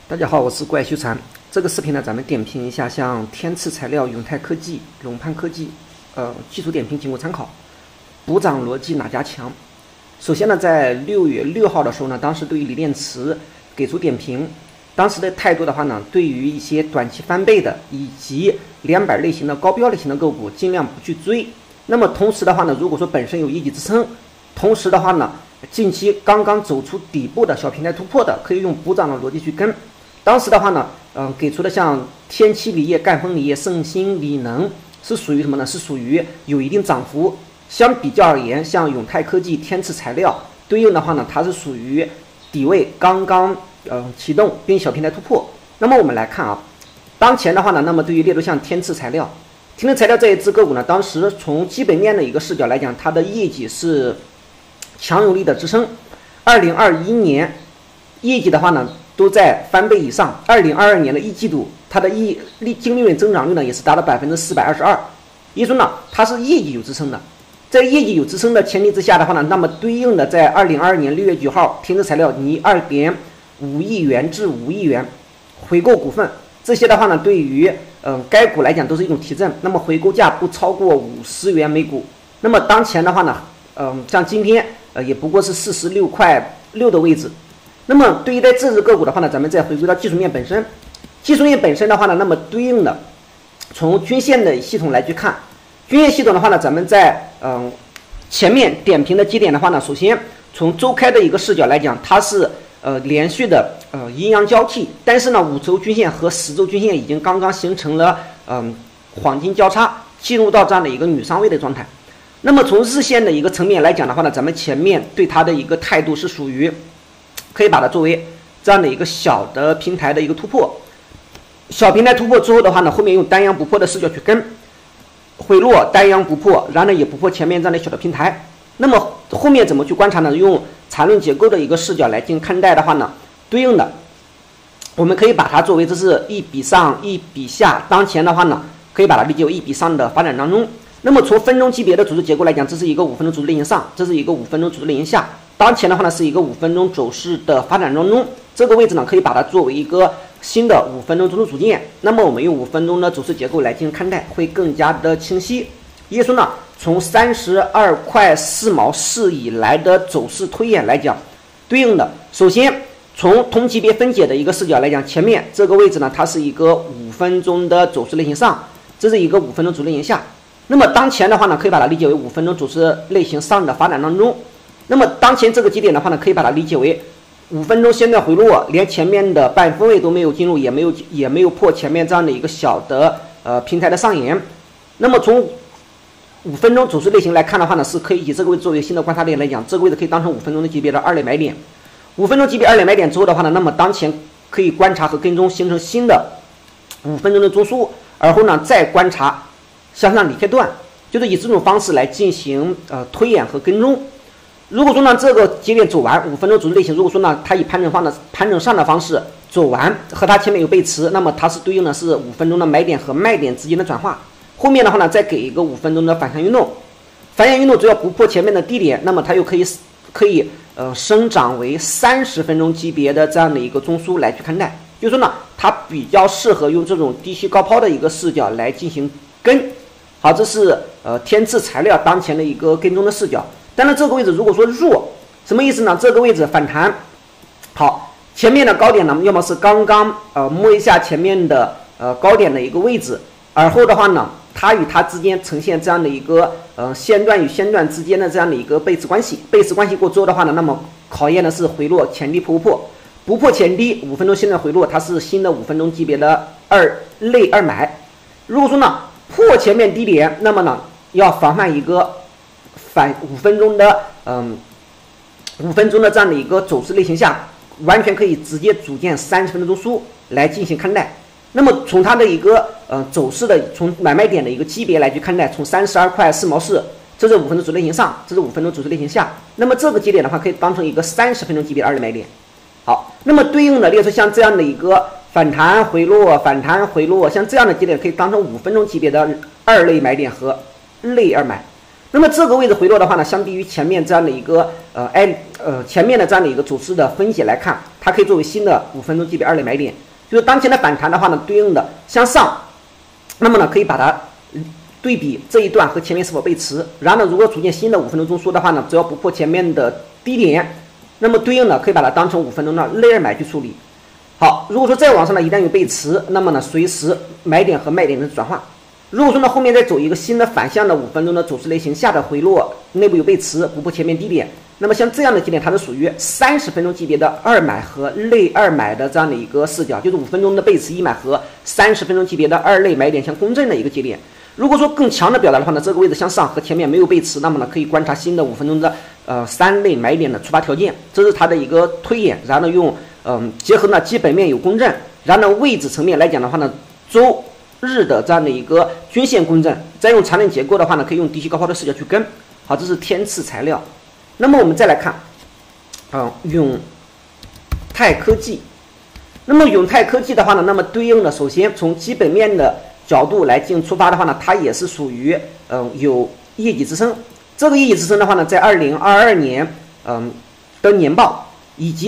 大家好，我是怪修禅。这个视频呢，咱们点评一下像天赐材料、永泰科技、龙攀科技，技术点评仅供参考。补涨逻辑哪家强？首先呢，在6月6号的时候呢，当时对于锂电池给出点评，当时的态度的话呢，对于一些短期翻倍的以及两板类型的高标类型的个股，尽量不去追。那么同时的话呢，如果说本身有业绩支撑，同时的话呢，近期刚刚走出底部的小平台突破的，可以用补涨的逻辑去跟。当时的话呢，给出的像天齐锂业、赣锋锂业、盛兴锂能是属于什么呢？是属于有一定涨幅。相比较而言，像永泰科技、天赐材料对应的话呢，它是属于底位刚刚启动并小平台突破。那么我们来看啊，当前的话呢，那么对于例如像天赐材料这一只个股呢，当时从基本面的一个视角来讲，它的业绩是强有力的支撑。2021年业绩的话呢，都在翻倍以上。2022年的一季度，它的净利润增长率呢，也是达到422%。也就是说呢，它是业绩有支撑的。在业绩有支撑的前提之下的话呢，那么对应的在2022年6月9号，天赐材料拟2.5亿元至5亿元回购股份，这些的话呢，对于该股来讲都是一种提振。那么回购价不超过50元每股。那么当前的话呢，像今天也不过是46.6块的位置。那么对于在这只个股的话呢，咱们再回归到技术面本身。技术面本身的话呢，那么对应的从均线的系统来去看，均线系统的话呢，咱们在前面点评的基点的话呢，首先从周开的一个视角来讲，它是连续的阴阳交替，但是呢5周均线和10周均线已经刚刚形成了黄金交叉，进入到这样的一个女上位的状态。那么从日线的一个层面来讲的话呢，咱们前面对它的一个态度是属于可以把它作为这样的一个小的平台的一个突破，小平台突破之后的话呢，后面用单阳不破的视角去跟，回落单阳不破，然后呢也不破前面这样的小的平台。那么后面怎么去观察呢？用缠论结构的一个视角来进行看待的话呢，对应的我们可以把它作为这是一笔上一笔下，当前的话呢可以把它理解为一笔上的发展当中。那么从分钟级别的组织结构来讲，这是一个5分钟组织类型上，这是一个5分钟组织类型下，当前的话呢是一个5分钟走势的发展当中，这个位置呢可以把它作为一个新的5分钟走势组件。那么我们用5分钟的走势结构来进行看待，会更加的清晰。也就是说呢，从32块4毛4以来的走势推演来讲，对应的首先从同级别分解的一个视角来讲，前面这个位置呢，它是一个5分钟的走势类型上，这是一个5分钟走势类型下。那么当前的话呢，可以把它理解为5分钟走势类型上的发展当中。那么当前这个节点的话呢，可以把它理解为5分钟线段回落，连前面的半分位都没有进入，也没有破前面这样的一个小的平台的上沿。那么从5分钟走势类型来看的话呢，是可以以这个位置作为新的观察点来讲，这个位置可以当成5分钟的级别的2类买点。5分钟级别2类买点之后的话呢，那么当前可以观察和跟踪形成新的5分钟的中枢，而后呢再观察向上离开段，就是以这种方式来进行推演和跟踪。如果说呢这个节点走完5分钟走势类型，如果说呢它以盘整上的方式走完，和它前面有背驰，那么它是对应的是5分钟的买点和卖点之间的转化。后面的话呢，再给一个5分钟的反向运动，反向运动只要不破前面的低点，那么它又可以生长为30分钟级别的这样的一个中枢来去看待。就是说呢，它比较适合用这种低吸高抛的一个视角来进行跟。好，这是天赐材料当前的一个跟踪的视角。但是这个位置如果说弱，什么意思呢？这个位置反弹，好，前面的高点呢，要么是刚刚摸一下前面的高点的一个位置，而后的话呢，它与它之间呈现这样的一个线段与线段之间的这样的一个背驰关系。背驰关系过之后的话呢，那么考验的是回落前低破不破，不破前低5分钟线段回落，它是新的5分钟级别的2类2买。如果说呢破前面低点，那么呢要防范一个5分钟的5分钟的这样的一个走势类型下，完全可以直接组建30分钟中枢来进行看待。那么从它的一个走势的从买卖点的一个级别来去看待，从32块4毛4，这是5分钟走势类型上，这是5分钟走势类型下。那么这个节点的话，可以当成一个30分钟级别的2类买点。好，那么对应的列出像这样的一个反弹回落，反弹回落，像这样的节点可以当成5分钟级别的2类买点和类2买。那么这个位置回落的话呢，相比于前面这样的一个前面的这样的一个走势的分解来看， 它可以作为新的5分钟级别2类买点。就是当前的反弹的话呢，对应的向上，那么呢可以把它对比这一段和前面是否背驰，然后呢，如果出现新的5分钟中枢的话呢，只要不破前面的低点，那么对应的可以把它当成5分钟的类2买去处理。好，如果说再往上呢，一旦有背驰，那么呢，随时买点和卖点的转换。如果说呢，后面再走一个新的反向的5分钟的走势类型下的回落，内部有背驰，不破前面低点，那么像这样的节点，它是属于30分钟级别的2买和类2买的这样的一个视角，就是5分钟的背驰1买和30分钟级别的2类买点相共振的一个节点。如果说更强的表达的话呢，这个位置向上和前面没有背驰，那么呢可以观察新的5分钟的3类买点的触发条件，这是它的一个推演。然后呢用结合呢基本面有共振，然后呢位置层面来讲的话呢，周日的这样的一个均线共振，再用缠论结构的话呢，可以用低吸高抛的视角去跟。好，这是天赐材料。那么我们再来看永泰科技。那么永泰科技的话呢，那么对应的首先从基本面的角度来进行出发的话呢，它也是属于有业绩支撑。这个业绩支撑的话呢，在2022年的年报，以及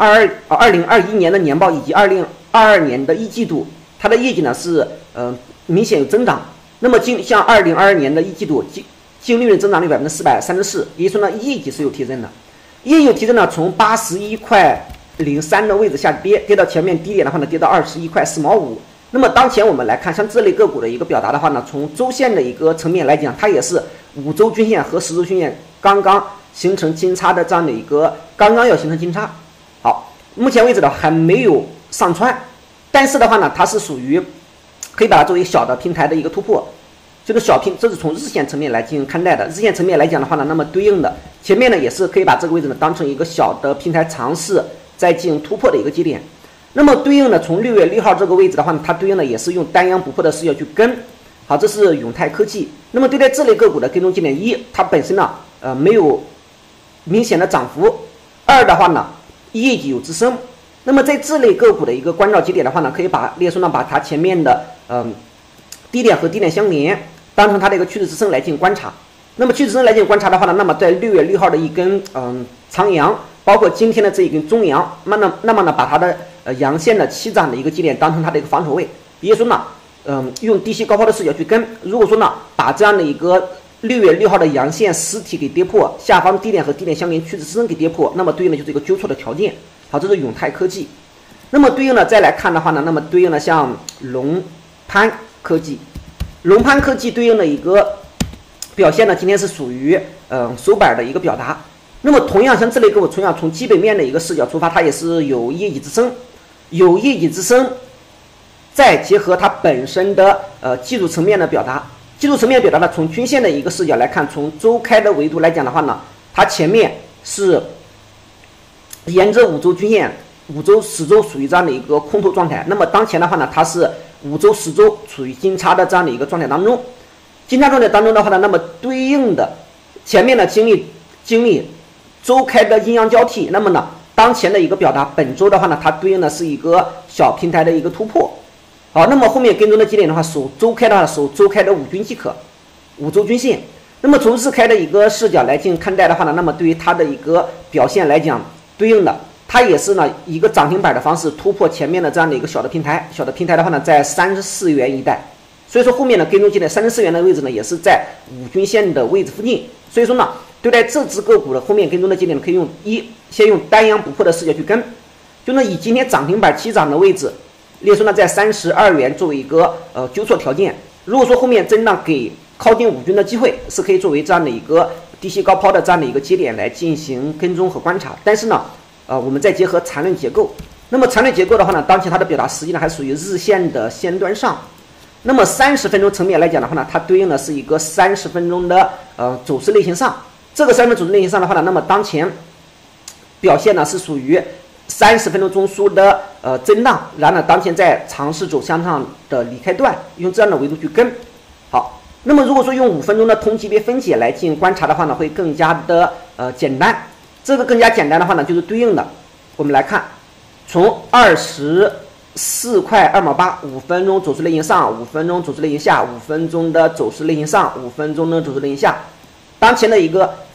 2021年的年报，以及2022年的一季度，它的业绩呢是明显有增长。那么像2022年的一季度净利润增长率434%，也就是说呢业绩是有提升的。业绩有提升呢，从81.03块的位置下跌到前面低点的话呢，跌到21.4块5。那么当前我们来看，像这类个股的一个表达的话呢，从周线的一个层面来讲，它也是5周均线和10周均线刚刚形成金叉的这样的一个刚刚要形成金叉。好，目前为止呢还没有上穿，但是的话呢，它是属于可以把它作为小的平台的一个突破，就是小平，这是从日线层面来进行看待的。日线层面来讲的话呢，那么对应的前面呢也是可以把这个位置呢当成一个小的平台尝试再进行突破的一个节点。那么对应的从6月6号这个位置的话呢，它对应的也是用单阳不破的视角去跟。好，这是永泰科技。那么对待这类个股的跟踪节点一，它本身呢没有明显的涨幅；2的话呢业绩有支撑。那么在这类个股的一个关照节点的话呢，可以把列出呢把它前面的低点和低点相连，当成它的一个趋势支撑来进行观察。那么趋势支撑来进行观察的话呢，那么在6月6号的一根长阳，包括今天的这一根中阳，那么呢把它的阳线的起涨的一个节点当成它的一个防守位，也就是说呢用低吸高抛的视角去跟。如果说呢把这样的一个6月6号的阳线实体给跌破，下方低点和低点相连趋势支撑给跌破，那么对应的就是一个纠错的条件。好，这是永泰科技。那么对应的再来看的话呢，那么对应的像龙攀科技，龙攀科技对应的一个表现呢，今天是属于首板的一个表达。那么同样像这类个股，同样从基本面的一个视角出发，它也是有业绩支撑，有业绩支撑，再结合它本身的技术层面的表达。技术层面表达呢，从均线的一个视角来看，从周开的维度来讲的话呢，它前面是沿着5周均线、5周、10周属于这样的一个空头状态。那么当前的话呢，它是5周、10周处于金叉的这样的一个状态当中。金叉状态当中的话呢，那么对应的前面的经历周开的阴阳交替，那么呢，当前的一个表达，本周的话呢，它对应的是一个小平台的一个突破。好，那么后面跟踪的节点的话，守周开的话，守周开的5均即可，5周均线。那么从日开的一个视角来进行看待的话呢，那么对于它的一个表现来讲，对应的它也是呢一个涨停板的方式突破前面的这样的一个小的平台，小的平台的话呢在34元一带，所以说后面的跟踪节点34元的位置呢也是在5均线的位置附近。所以说呢，对待这只个股的后面跟踪的节点，可以先用单阳不破的视角去跟，就呢以今天涨停板起涨的位置，列出呢在32元作为一个纠错条件。如果说后面震荡给靠近5均的机会，是可以作为这样的一个低吸高抛的这样的一个节点来进行跟踪和观察。但是呢我们再结合缠论结构，那么缠论结构的话呢，当前它的表达实际上还属于日线的线端上。那么30分钟层面来讲的话呢，它对应的是一个30分钟的走势类型上。这个30分钟走势类型上的话呢，那么当前表现呢是属于30分钟中枢的震荡，然后呢当前在尝试走向上的离开段，用这样的维度去跟。好，那么如果说用5分钟的同级别分解来进行观察的话呢，会更加的简单。这个更加简单的话呢，就是对应的，我们来看，从24块2毛8，5分钟走势类型上，5分钟走势类型下，5分钟的走势类型上，5分钟的走势类型下，当前的一个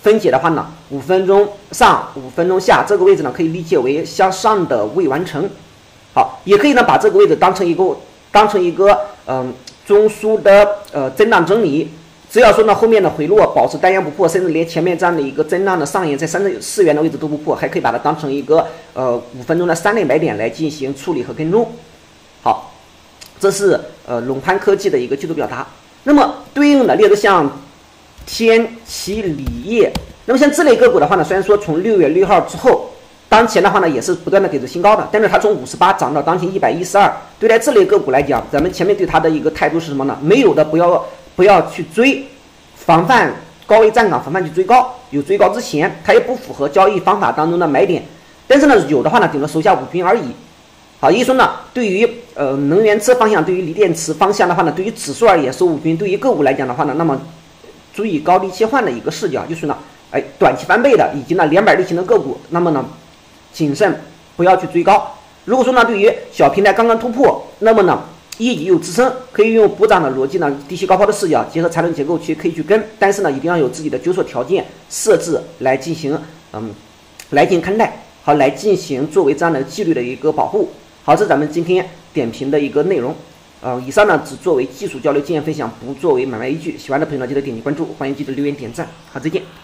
分解的话呢，5分钟上5分钟下，这个位置呢可以理解为向上的未完成。好，也可以呢把这个位置当成一个中枢的震荡整理。只要说呢后面的回落保持单阳不破，甚至连前面这样的一个震荡的上沿在34元的位置都不破，还可以把它当成一个5分钟的3类买点来进行处理和跟踪。好，这是龙蟠科技的一个技术表达。那么对应的例子像天齐锂业，那么像这类个股的话呢，虽然说从6月6号之后，当前的话呢也是不断的给出新高的，但是它从58涨到当前112。对待这类个股来讲，咱们前面对它的一个态度是什么呢？没有的不要去追，防范高位站岗，防范去追高。有追高之前，它也不符合交易方法当中的买点。但是呢，有的话呢，顶多收下5均而已。好，也就是说呢，对于能源车方向，对于锂电池方向的话呢，对于指数而言收5均，对于个股来讲的话呢，那么注意高低切换的一个视角，就是呢，短期翻倍的以及呢200类型的个股，那么呢谨慎不要去追高。如果说呢，对于小平台刚刚突破，那么呢业绩有支撑，可以用补涨的逻辑呢，低吸高抛的视角，结合缠论结构可以去跟，但是呢，一定要有自己的纠错条件设置来进行看待，好，来进行作为这样的纪律的一个保护。好，这是咱们今天点评的一个内容。以上呢只作为技术交流经验分享，不作为买卖依据。喜欢的朋友呢记得点击关注，欢迎记得留言点赞。好，再见。